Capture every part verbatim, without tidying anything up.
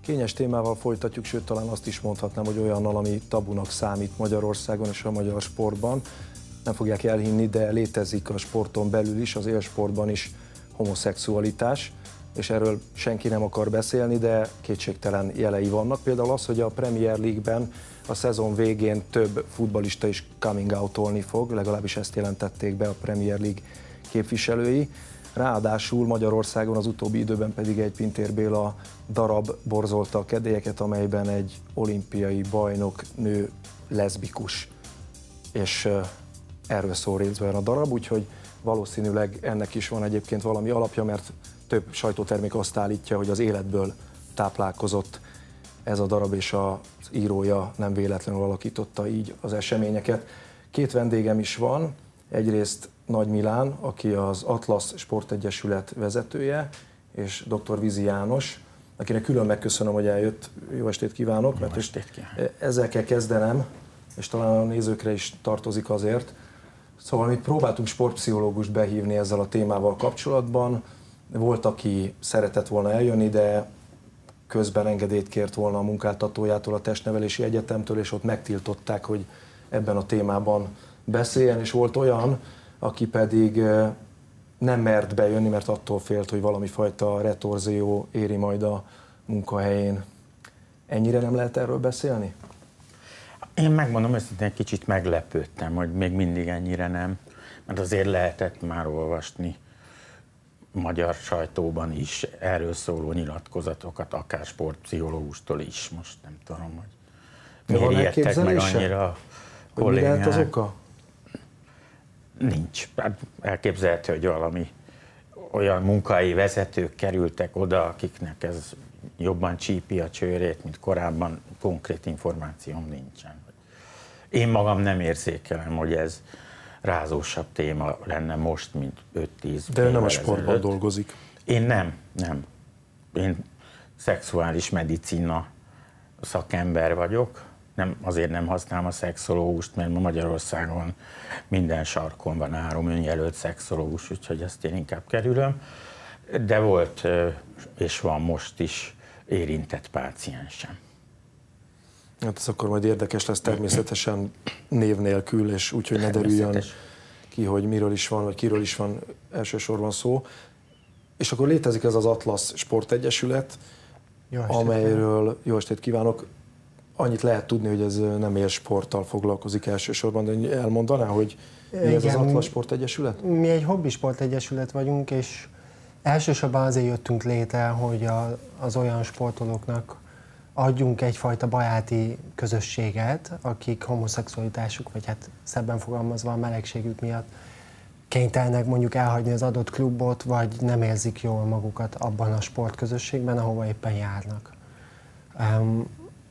Kényes témával folytatjuk, sőt talán azt is mondhatnám, hogy olyannal, ami tabunak számít Magyarországon és a magyar sportban. Nem fogják elhinni, de létezik a sporton belül is, az élsportban is homoszexualitás, és erről senki nem akar beszélni, de kétségtelen jelei vannak. Például az, hogy a Premier League-ben a szezon végén több futballista is coming out-olni fog, legalábbis ezt jelentették be a Premier League képviselői. Ráadásul Magyarországon az utóbbi időben pedig egy Pintér Béla darab borzolta a kedélyeket, amelyben egy olimpiai bajnok nő leszbikus, és erről szól részben a darab, úgyhogy valószínűleg ennek is van egyébként valami alapja, mert több sajtótermék azt állítja, hogy az életből táplálkozott ez a darab, és az írója nem véletlenül alakította így az eseményeket. Két vendégem is van, egyrészt Nagy Milán, aki az Atlasz Sportegyesület vezetője, és dr. Vizi János, akinek külön megköszönöm, hogy eljött. Jó estét kívánok! Jó estét kívánok! Ezzel kell kezdenem, és talán a nézőkre is tartozik azért. Szóval mi próbáltunk sportpszichológust behívni ezzel a témával kapcsolatban. Volt, aki szeretett volna eljönni, de közben engedélyt kért volna a munkáltatójától, a Testnevelési Egyetemtől, és ott megtiltották, hogy ebben a témában beszéljen, és volt olyan, aki pedig nem mert bejönni, mert attól félt, hogy valami fajta retorzió éri majd a munkahelyén. Ennyire nem lehet erről beszélni? Én megmondom őszintén, egy kicsit meglepődtem, hogy még mindig ennyire nem, mert azért lehetett már olvasni magyar sajtóban is erről szóló nyilatkozatokat, akár sportpszichológustól is, most nem tudom, hogy miért ijedtek meg annyira a kollégák. Mi lehet az oka? Nincs. Elképzelhető, hogy valami olyan munkahelyi vezetők kerültek oda, akiknek ez jobban csípi a csőrét, mint korábban, konkrét információm nincsen. Én magam nem érzékelem, hogy ez rázósabb téma lenne most, mint öt-tíz De ő nem a sportban ezelőtt. Dolgozik. Én nem, nem. Én szexuális medicina szakember vagyok. Nem, azért nem használom a szexológust, mert ma Magyarországon minden sarkon van három önjelölt szexológus, úgyhogy ezt én inkább kerülöm. De volt, és van most is érintett páciensem. Hát ez akkor majd érdekes lesz természetesen név nélkül, és úgy, hogy ne derüljön ki, hogy miről is van, vagy kiről is van elsősorban szó. És akkor létezik ez az Atlasz Sportegyesület, jó amelyről, jó estét kívánok, annyit lehet tudni, hogy ez nem élsporttal foglalkozik elsősorban, de elmondaná, hogy mi ez Igen, az Atlasz Sportegyesület? Mi egy hobbi sportegyesület vagyunk, és elsősorban azért jöttünk létre, hogy a, az olyan sportolóknak adjunk egyfajta baráti közösséget, akik homoszexualitásuk, vagy hát szebben fogalmazva a melegségük miatt kénytelenek mondjuk elhagyni az adott klubot, vagy nem érzik jól magukat abban a sportközösségben, ahova éppen járnak. Um,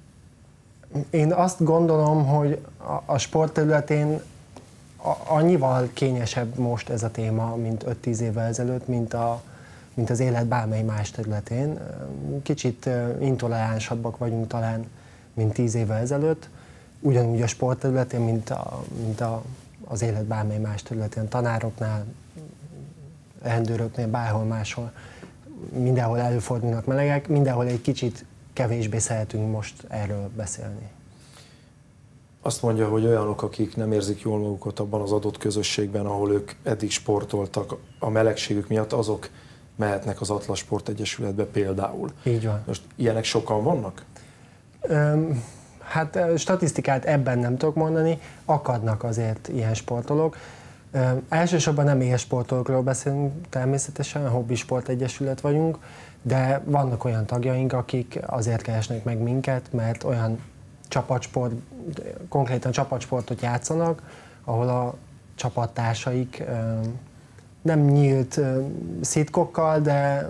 én azt gondolom, hogy a, a sport területén a, annyival kényesebb most ez a téma, mint öt-tíz évvel ezelőtt, mint a mint az élet bármely más területén. Kicsit intoleránsabbak vagyunk talán, mint tíz évvel ezelőtt. Ugyanúgy a sport területén, mint, a, mint a, az élet bármely más területén. Tanároknál, rendőröknél, bárhol máshol. Mindenhol előfordulnak melegek, mindenhol egy kicsit kevésbé szeretünk most erről beszélni. Azt mondja, hogy olyanok, akik nem érzik jól magukat abban az adott közösségben, ahol ők eddig sportoltak a melegségük miatt, azok mehetnek az Atlasz Sportegyesületbe például. Így van. Most ilyenek sokan vannak? Öm, hát statisztikát ebben nem tudok mondani, akadnak azért ilyen sportolók. Öm, elsősorban nem élsportolókról beszélünk, természetesen, a hobbi sportegyesület vagyunk, de vannak olyan tagjaink, akik azért keresnek meg minket, mert olyan csapatsport, konkrétan csapatsportot játszanak, ahol a csapattársaik öm, nem nyílt uh, szitkokkal, de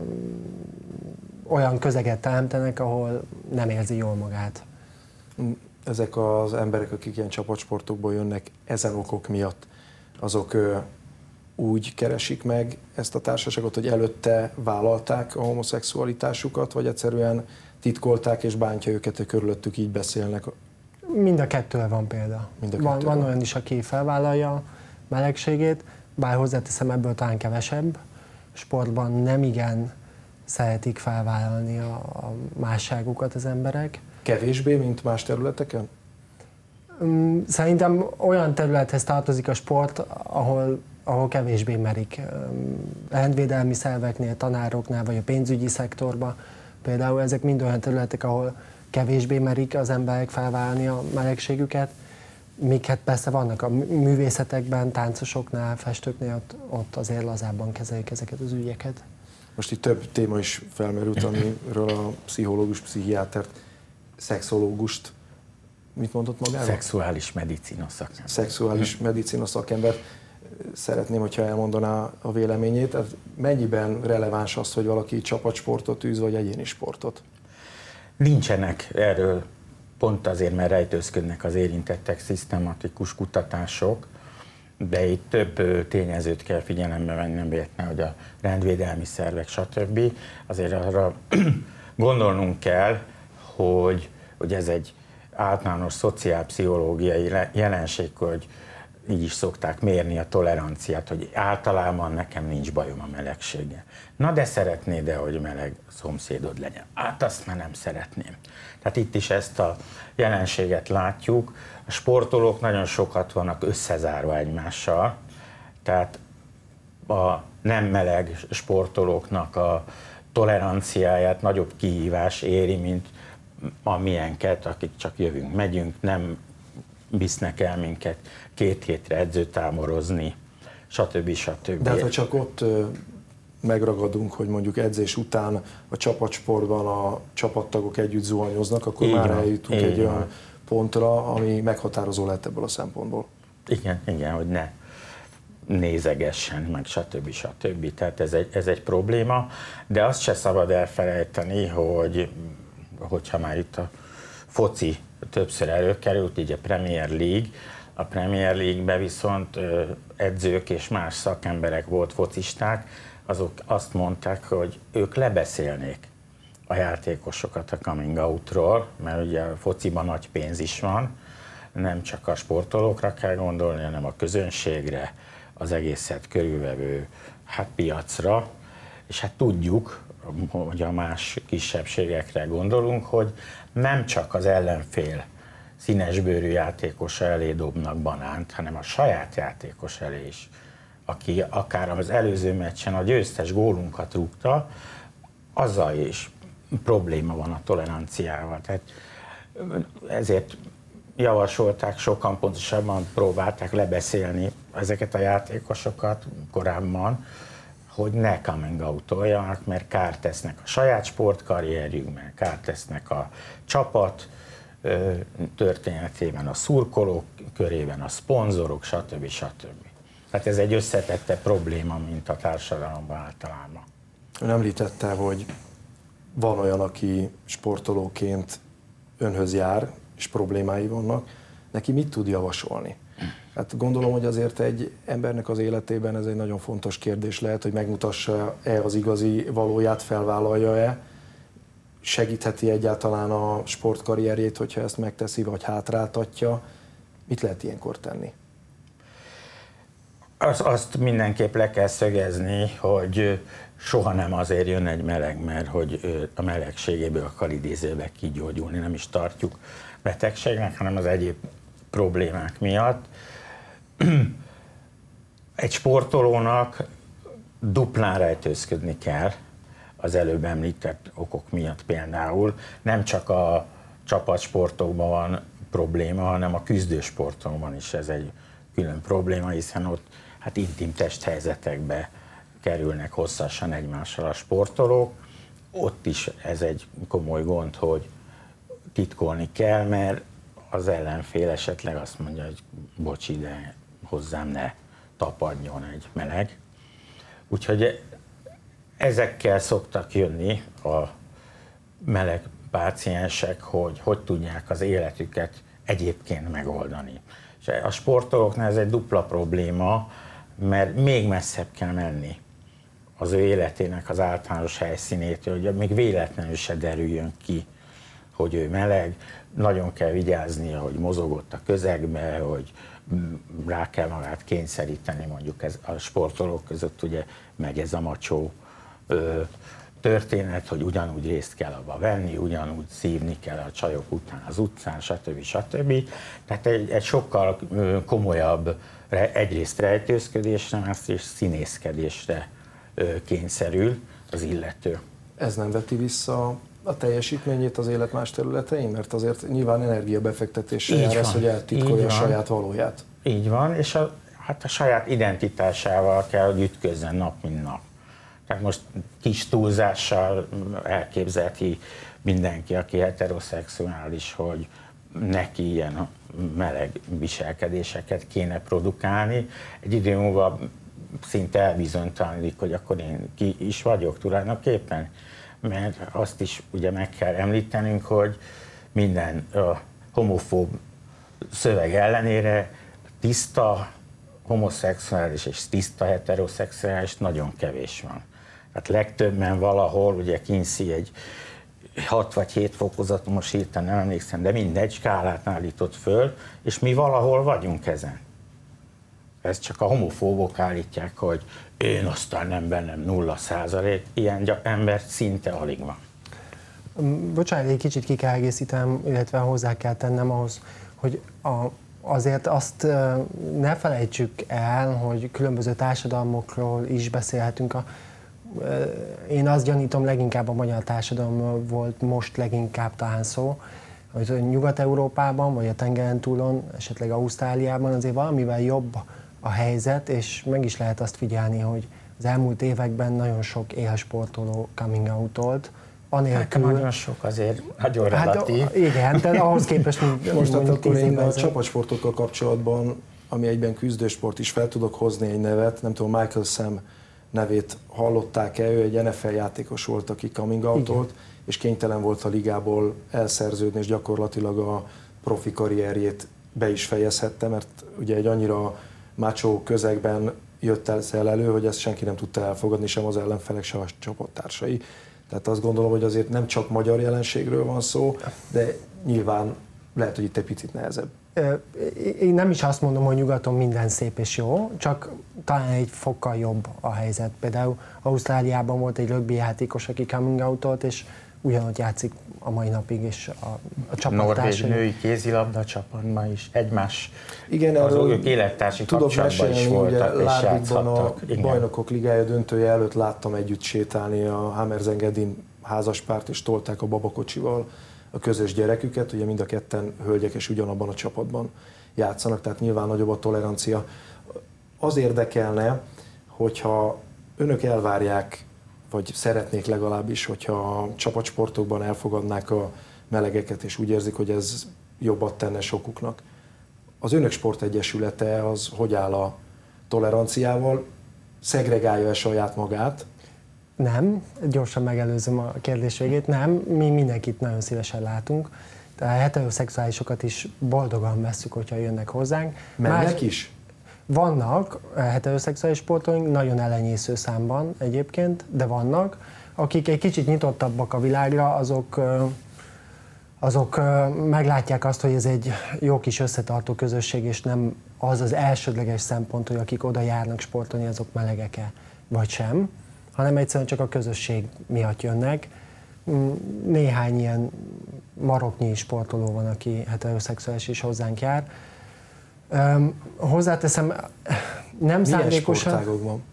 olyan közeget teremtenek, ahol nem érzi jól magát. Ezek az emberek, akik ilyen csapatsportokból jönnek, ezen okok miatt, azok uh, úgy keresik meg ezt a társaságot, hogy előtte vállalták a homoszexualitásukat, vagy egyszerűen titkolták és bántja őket, hogy körülöttük így beszélnek? Mind a kettőre van példa. Mind a van, kettőre. van olyan is, aki felvállalja a melegségét, bár hozzáteszem, ebből talán kevesebb. Sportban nem igen szeretik felvállalni a, a másságukat az emberek. Kevésbé, mint más területeken? Szerintem olyan területhez tartozik a sport, ahol, ahol kevésbé merik. Rendvédelmi szerveknél, tanároknál, vagy a pénzügyi szektorban. Például ezek mind olyan területek, ahol kevésbé merik az emberek felvállalni a melegségüket. Míg hát persze vannak a művészetekben, táncosoknál, festőknél, ott, ott azért lazábban kezelik ezeket az ügyeket. Most itt több téma is felmerült, amiről a pszichológus, pszichiátert, szexológust, mit mondott magáról? Szexuális medicina szakember. Szexuális medicina szakember. Szeretném, hogyha elmondaná a véleményét. Mennyiben releváns az, hogy valaki csapatsportot űz, vagy egyéni sportot? Nincsenek erről, pont azért, mert rejtőzködnek az érintettek, szisztematikus kutatások, de itt több tényezőt kell figyelembe venni, nem véletlen, hogy a rendvédelmi szervek, stb. Azért arra gondolnunk kell, hogy, hogy ez egy általános szociálpszichológiai jelenség, hogy így is szokták mérni a toleranciát, hogy általában nekem nincs bajom a melegséggel. Na de szeretnéd de hogy meleg szomszédod legyen? Hát azt már nem szeretném. Tehát itt is ezt a jelenséget látjuk. A sportolók nagyon sokat vannak összezárva egymással, tehát a nem meleg sportolóknak a toleranciáját nagyobb kihívás éri, mint a miénket, akik csak jövünk, megyünk, nem visznek el minket két hétre edzőtáborozni, stb. stb. De hát, ha csak ott megragadunk, hogy mondjuk edzés után a csapatsportban a csapattagok együtt zuhanyoznak, akkor így már van, eljutunk egy van. olyan pontra, ami meghatározó lett ebből a szempontból. Igen, igen, hogy ne nézegessen, meg stb. stb. Tehát ez egy, ez egy probléma, de azt se szabad elfelejteni, hogy hogyha már itt a foci többször előkerült, így a Premier League, a Premier League-ben viszont edzők és más szakemberek volt focisták, azok azt mondták, hogy ők lebeszélnék a játékosokat a coming outról, mert ugye a fociban nagy pénz is van, nem csak a sportolókra kell gondolni, hanem a közönségre, az egészet körülvevő hát, piacra, és hát tudjuk, hogy a más kisebbségekre gondolunk, hogy nem csak az ellenfél színesbőrű játékosa elé dobnak banánt, hanem a saját játékos elé is, aki akár az előző meccsen a győztes gólunkat rúgta, azzal is probléma van a toleranciával. Tehát ezért javasolták, sokan pontosabban próbálták lebeszélni ezeket a játékosokat korábban, hogy ne coming out-oljanak, mert kárt tesznek a saját sportkarrierjükben, kárt tesznek a csapat történetében, a szurkolók körében, a szponzorok, stb. stb. Tehát ez egy összetette probléma, mint a társadalomban általában. Ön említette, hogy van olyan, aki sportolóként önhöz jár, és problémái vannak. Neki mit tud javasolni? Hát gondolom, hogy azért egy embernek az életében ez egy nagyon fontos kérdés lehet, hogy megmutassa-e az igazi valóját, felvállalja-e, segítheti egyáltalán a sportkarrierjét, hogyha ezt megteszi, vagy hátráltatja. Mit lehet ilyenkor tenni? Az, azt mindenképp le kell szögezni, hogy soha nem azért jön egy meleg, mert hogy a melegségéből akar idézőbe kigyógyulni, nem is tartjuk betegségnek, hanem az egyéb problémák miatt. Egy sportolónak duplán rejtőzködni kell az előbb említett okok miatt például. Nem csak a csapatsportokban van probléma, hanem a küzdősportokban is ez egy külön probléma, hiszen ott hát intim testhelyzetekbe kerülnek hosszasan egymással a sportolók. Ott is ez egy komoly gond, hogy titkolni kell, mert az ellenfél esetleg azt mondja, hogy bocsi, de hozzám ne tapadjon egy meleg. Úgyhogy ezekkel szoktak jönni a meleg páciensek, hogy hogy tudják az életüket egyébként megoldani. És a sportolóknál ez egy dupla probléma, mert még messzebb kell menni az ő életének az általános helyszínétől, hogy még véletlenül se derüljön ki, hogy ő meleg. Nagyon kell vigyáznia, hogy mozogott a közegbe, hogy rá kell magát kényszeríteni, mondjuk ez a sportolók között ugye megy ez a macsó ö, történet, hogy ugyanúgy részt kell abba venni, ugyanúgy szívni kell a csajok után az utcán, stb. stb. Tehát egy, egy sokkal komolyabb egyrészt rejtőzködésre, másrészt színészkedésre kényszerül az illető. Ez nem veti vissza a teljesítményét az élet más területein? Mert azért nyilván energiabefektetéssel jár ez, hogy eltitkolja a saját valóját. Így van, és a, hát a saját identitásával kell, hogy ütközzen nap, mint nap. Tehát most kis túlzással elképzelheti mindenki, aki heteroszexuális, hogy neki ilyen meleg viselkedéseket kéne produkálni. Egy idő múlva szinte elbizonytalanodik, hogy akkor én ki is vagyok tulajdonképpen. Mert azt is ugye meg kell említenünk, hogy minden uh, homofób szöveg ellenére tiszta homoszexuális és tiszta heteroszexuális nagyon kevés van. Tehát legtöbben valahol, ugye Kinsey egy hat vagy hét fokozatú, most hirtelen nem emlékszem, de mindegy skálát állított föl, és mi valahol vagyunk ezen. Ez csak a homofóbok állítják, hogy én aztán nem bennem nulla százalék, ilyen ember szinte alig van. Bocsánat, egy kicsit ki kell egészítenem, illetve hozzá kell tennem ahhoz, hogy a, azért azt ne felejtsük el, hogy különböző társadalmokról is beszélhetünk. A, én azt gyanítom, leginkább a magyar társadalom volt most leginkább talán szó, hogy Nyugat-Európában, vagy a tengeren túlon, esetleg Ausztráliában azért valamivel jobb a helyzet, és meg is lehet azt figyelni, hogy az elmúlt években nagyon sok élsportoló coming out-olt, anélkül... Hát nagyon sok azért, nagyon relatív. Hát, igen, de ahhoz képest, mint most akkor én a csapatsportokkal kapcsolatban, ami egyben küzdősport is, fel tudok hozni egy nevet, nem tudom, Michael Sam nevét hallották-e, ő egy en ef el játékos volt, aki coming out-olt, és kénytelen volt a ligából elszerződni, és gyakorlatilag a profi karrierjét be is fejezhette, mert ugye egy annyira macho közegben jött el elő, hogy ezt senki nem tudta elfogadni, sem az ellenfelek, sem a csapattársai. Tehát azt gondolom, hogy azért nem csak magyar jelenségről van szó, de nyilván lehet, hogy itt egy picit nehezebb. Én nem is azt mondom, hogy nyugaton minden szép és jó, csak talán egy fokkal jobb a helyzet. Például Ausztráliában volt egy rugby játékos, aki coming out-olt, és ugyanott játszik a mai napig is a, a csapattársai. Norvég női kézilabda csapatban is egymás, igen, az ők élettársi kapcsolatban is voltak és játszhattak. A Bajnokok Ligája döntője előtt láttam együtt sétálni a Hammerzengedin házaspárt, és tolták a babakocsival a közös gyereküket, ugye mind a ketten hölgyek és ugyanabban a csapatban játszanak, tehát nyilván nagyobb a tolerancia. Az érdekelne, hogyha önök elvárják, vagy szeretnék legalábbis, hogyha a csapatsportokban elfogadnák a melegeket, és úgy érzik, hogy ez jobbat tenne sokuknak. Az önök sportegyesülete az hogy áll a toleranciával? Szegregálja-e saját magát? Nem, gyorsan megelőzöm a kérdés végét, nem, mi mindenkit nagyon szívesen látunk. Tehát a heteroszexuálisokat is boldogan vesszük, hogyha jönnek hozzánk. Mennek Más... is? Vannak heteroszexuális sportolóink, nagyon elenyésző számban egyébként, de vannak, akik egy kicsit nyitottabbak a világra, azok, azok meglátják azt, hogy ez egy jó kis összetartó közösség, és nem az az elsődleges szempont, hogy akik oda járnak sportolni, azok melegek-e, vagy sem, hanem egyszerűen csak a közösség miatt jönnek. Néhány ilyen maroknyi sportoló van, aki heteroszexuális is hozzánk jár. Um, hozzáteszem, nem Milyen szándékosan... sportágokban?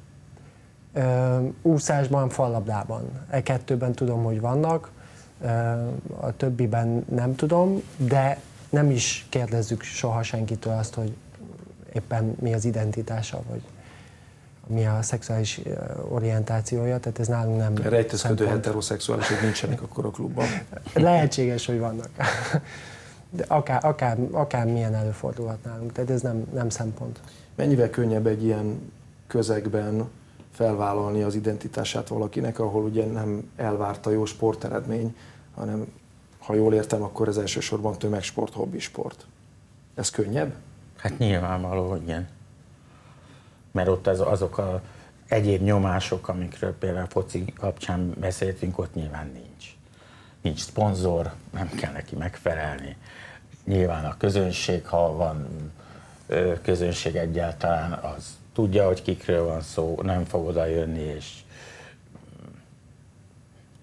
Um, úszásban, fallabdában. E kettőben tudom, hogy vannak, um, a többiben nem tudom, de nem is kérdezzük soha senkitől azt, hogy éppen mi az identitása, vagy mi a szexuális orientációja, tehát ez nálunk nem... Rejtőzködő heteroszexuálisok nincsenek akkor a klubban. Lehetséges, hogy vannak. De akár, akár, akár milyen előfordulhat nálunk, tehát ez nem, nem szempont. Mennyivel könnyebb egy ilyen közegben felvállalni az identitását valakinek, ahol ugye nem elvárta jó sporteredmény, hanem, ha jól értem, akkor ez elsősorban tömegsport, hobbisport. Ez könnyebb? Hát nyilvánvaló, igen. Mert ott az, azok az egyéb nyomások, amikről például a foci kapcsán beszéltünk, ott nyilván nincs. Nincs szponzor, nem kell neki megfelelni. Nyilván a közönség, ha van közönség egyáltalán, az tudja, hogy kikről van szó, nem fog oda jönni, és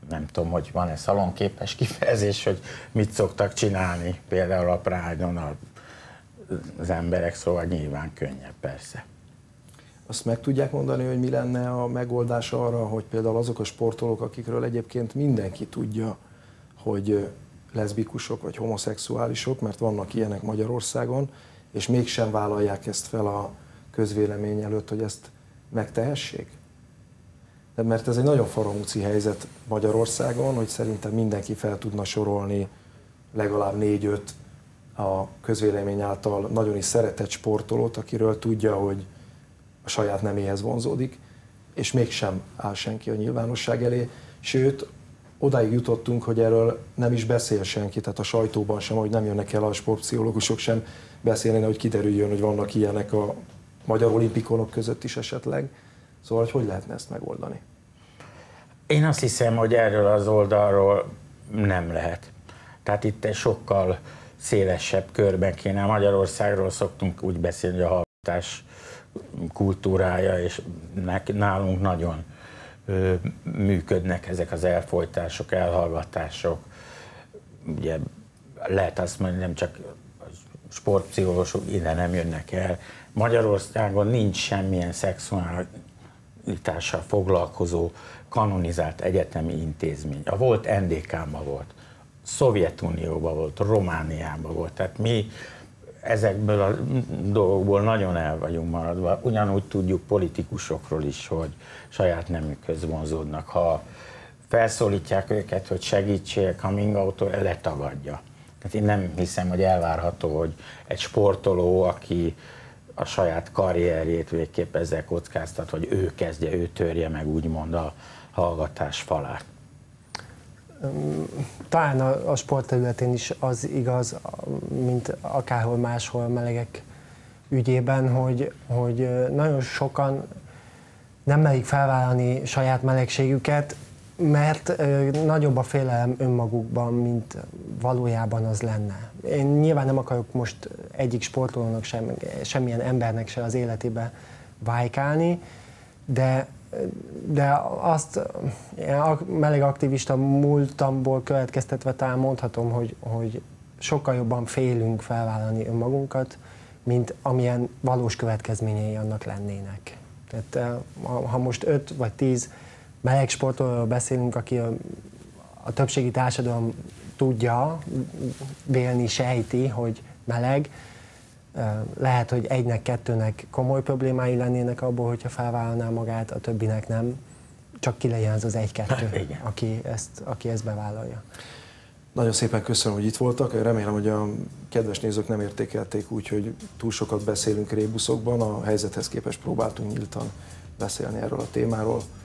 nem tudom, hogy van-e szalonképes kifejezés, hogy mit szoktak csinálni például a Pride-on az emberek, szóval nyilván könnyebb persze. Azt meg tudják mondani, hogy mi lenne a megoldás arra, hogy például azok a sportolók, akikről egyébként mindenki tudja, hogy leszbikusok vagy homoszexuálisok, mert vannak ilyenek Magyarországon, és mégsem vállalják ezt fel a közvélemény előtt, hogy ezt megtehessék? De mert ez egy nagyon faramúci helyzet Magyarországon, hogy szerintem mindenki fel tudna sorolni legalább négy-öt a közvélemény által nagyon is szeretett sportolót, akiről tudja, hogy a saját neméhez vonzódik, és mégsem áll senki a nyilvánosság elé, sőt, odáig jutottunk, hogy erről nem is beszél senki, tehát a sajtóban sem, hogy nem jönnek el a sportpszichológusok sem beszélni, hogy kiderüljön, hogy vannak ilyenek a magyar olimpikonok között is esetleg. Szóval, hogy hogy lehetne ezt megoldani? Én azt hiszem, hogy erről az oldalról nem lehet. Tehát itt egy sokkal szélesebb körben kéne. Magyarországról szoktunk úgy beszélni, hogy a hallgatás kultúrája, és nálunk nagyon ö, működnek ezek az elfojtások, elhallgatások. Ugye lehet azt mondani, nem csak sportpszichológusok ide nem jönnek el. Magyarországon nincs semmilyen szexualitással foglalkozó kanonizált egyetemi intézmény. A volt en dé ká-ban volt, Szovjetunióban volt, Romániában volt. Tehát mi ezekből a dolgokból nagyon el vagyunk maradva. Ugyanúgy tudjuk politikusokról is, hogy saját nemükhöz vonzódnak. Ha felszólítják őket, hogy segítsék, coming out-tól letagadja. Tehát én nem hiszem, hogy elvárható, hogy egy sportoló, aki a saját karrierjét végképp ezzel kockáztat, hogy ő kezdje, ő törje meg úgymond a hallgatás falát. Talán a, a sport területén is az igaz, mint akárhol máshol melegek ügyében, hogy, hogy nagyon sokan nem merik felvállalni saját melegségüket, mert nagyobb a félelem önmagukban, mint valójában az lenne. Én nyilván nem akarok most egyik sportolónak sem, semmilyen embernek se az életébe vájkálni, de de azt a meleg aktivista múltamból következtetve talán mondhatom, hogy, hogy sokkal jobban félünk felvállalni önmagunkat, mint amilyen valós következményei annak lennének. Tehát ha most öt vagy tíz meleg sportolóról beszélünk, aki a, a többségi társadalom tudja, vélni, sejti, hogy meleg, lehet, hogy egynek, kettőnek komoly problémái lennének abból, hogyha felvállalná magát, a többinek nem. Csak ki legyen az az egy-kettő, aki ezt, aki ezt bevállalja. Nagyon szépen köszönöm, hogy itt voltak. Remélem, hogy a kedves nézők nem értékelték úgy, hogy túl sokat beszélünk rébuszokban. A helyzethez képest próbáltunk nyíltan beszélni erről a témáról.